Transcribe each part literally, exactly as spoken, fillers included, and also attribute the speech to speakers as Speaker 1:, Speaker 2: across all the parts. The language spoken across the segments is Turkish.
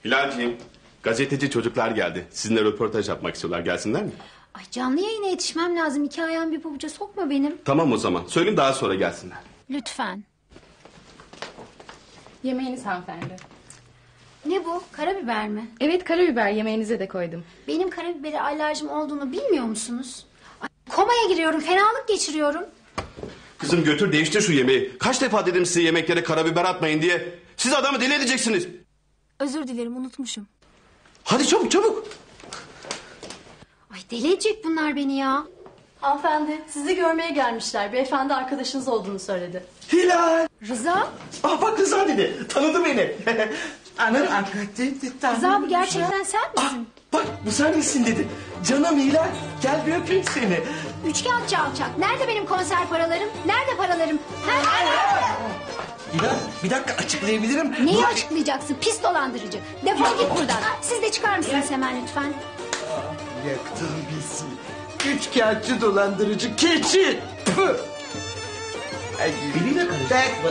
Speaker 1: Hilal'ciğim, gazeteci çocuklar geldi. Sizinle röportaj yapmak istiyorlar. Gelsinler mi?
Speaker 2: Ay canlı yayına yetişmem lazım. İki ayağım bir pabuca sokma benim.
Speaker 1: Tamam o zaman. Söyleyeyim daha sonra gelsinler.
Speaker 2: Lütfen.
Speaker 3: Yemeğiniz hanımefendi.
Speaker 2: Ne bu? Karabiber mi?
Speaker 3: Evet, karabiber yemeğinize de koydum.
Speaker 2: Benim karabibere alerjim olduğunu bilmiyor musunuz? Ay, komaya giriyorum, fenalık geçiriyorum.
Speaker 1: Kızım götür değiştir şu yemeği. Kaç defa dedim size yemeklere karabiber atmayın diye. Siz adamı deli edeceksiniz.
Speaker 2: Özür dilerim, unutmuşum.
Speaker 1: Hadi çabuk çabuk.
Speaker 2: Ay deli edecek bunlar beni ya.
Speaker 4: Hanımefendi sizi görmeye gelmişler. Beyefendi arkadaşınız olduğunu söyledi.
Speaker 5: Hilal.
Speaker 2: Rıza?
Speaker 5: Ah bak Rıza dedi. Tanıdı beni. Anam hakikaten
Speaker 2: Rıza bu gerçekten sen misin?
Speaker 5: Bak bu sen misin dedi. Canım Hilal gel bir öpeyim seni.
Speaker 2: Üçkağıtçı alçak. Nerede benim konser paralarım? Nerede paralarım? Ha?
Speaker 5: Hilal bir dakika açıklayabilirim.
Speaker 2: Neyi
Speaker 5: Bu-
Speaker 2: açıklayacaksın pis dolandırıcı? Defol git buradan. Siz de çıkar mısınız hemen lütfen?
Speaker 5: Yaktın bizi. Üçkağıtçı dolandırıcı keçi. Püh. Ay, biriyle karıştı.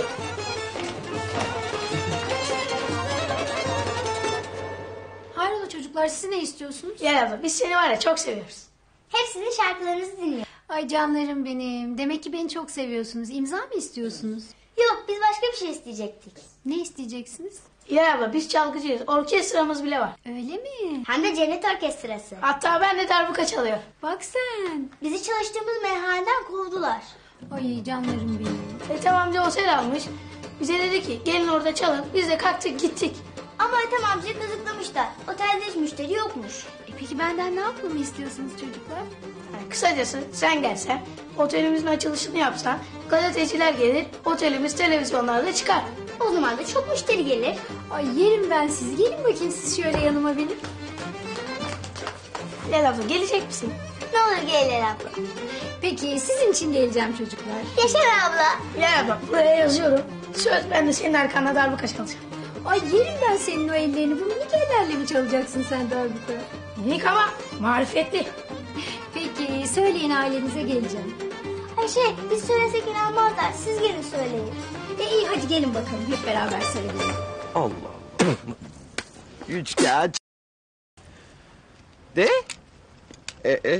Speaker 2: Hayrola çocuklar siz ne istiyorsunuz?
Speaker 6: Gel abla biz seni var ya çok seviyoruz.
Speaker 7: Hepsinin şarkılarınızı dinliyor.
Speaker 2: Ay canlarım benim. Demek ki beni çok seviyorsunuz. İmza mı istiyorsunuz?
Speaker 7: Yok biz başka bir şey isteyecektik.
Speaker 2: Ne isteyeceksiniz?
Speaker 6: Gel abla biz çalgıcıyız. Orkestramız bile var.
Speaker 2: Öyle mi?
Speaker 7: Hem de cennet orkestrası.
Speaker 6: Hatta ben de darbuka çalıyor.
Speaker 2: Bak sen.
Speaker 7: Bizi çalıştığımız meyhaneden kovdular.
Speaker 2: Ay canlarım benim.
Speaker 6: Ethem amca otel almış. Bize dedi ki gelin orada çalın. Biz de kalktık gittik.
Speaker 7: Ama Ethem amcayı kazıklamışlar. Otelde hiç müşteri yokmuş.
Speaker 2: E peki benden ne yapmamı istiyorsunuz çocuklar?
Speaker 6: Yani kısacası sen gelsen otelimizin açılışını yapsan gazeteciler gelir otelimiz televizyonlarda çıkar.
Speaker 7: O zaman da çok müşteri gelir.
Speaker 2: Ay yerim ben sizi. Gelin bakayım siz şöyle yanıma benim.
Speaker 6: Gel abla gelecek misin?
Speaker 7: Ne olur gel abla.
Speaker 2: Peki sizin için geleceğim çocuklar.
Speaker 7: Yaşar abla.
Speaker 6: Gel abla buraya yazıyorum. Söz ben de senin arkanda darbuka çalacağım.
Speaker 2: Ay yerim ben senin o ellerini. Bu minik ellerle mi çalacaksın sen darbuka?
Speaker 6: Minik ama marifetli.
Speaker 2: Peki söyleyin ailenize geleceğim.
Speaker 7: Ay şey biz söylesek inanmazlar. Siz gelin söyleyin.
Speaker 2: E iyi hadi gelin bakalım hep beraber söyleyelim.
Speaker 5: Allah Allah. Üçkağıtçı. De? E e.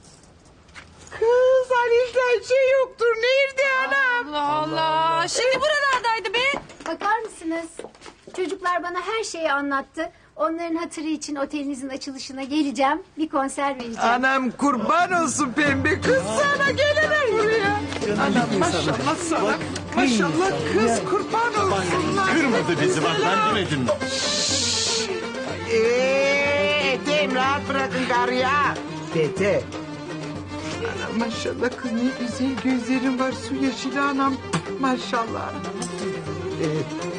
Speaker 5: Kız Aliş'ten şey yoktur. Nerede anam?
Speaker 3: Allah Allah. Şimdi buralardaydı be.
Speaker 2: Bakar mısınız? Çocuklar bana her şeyi anlattı. Onların hatırı için otelinizin açılışına geleceğim. Bir konser vereceğim.
Speaker 8: Anam kurban olsun pembe kız sana gelemem buraya. Anam maşallah sana. Maşallah kız kurban olsunlar.
Speaker 9: Kırmadı bizi bak ben demedim mi?
Speaker 8: Eee Ethem rahat bırakın karı ya. Dede. Anam maşallah kız ne güzel gözlerin var su yeşili anam. Maşallah. Ee,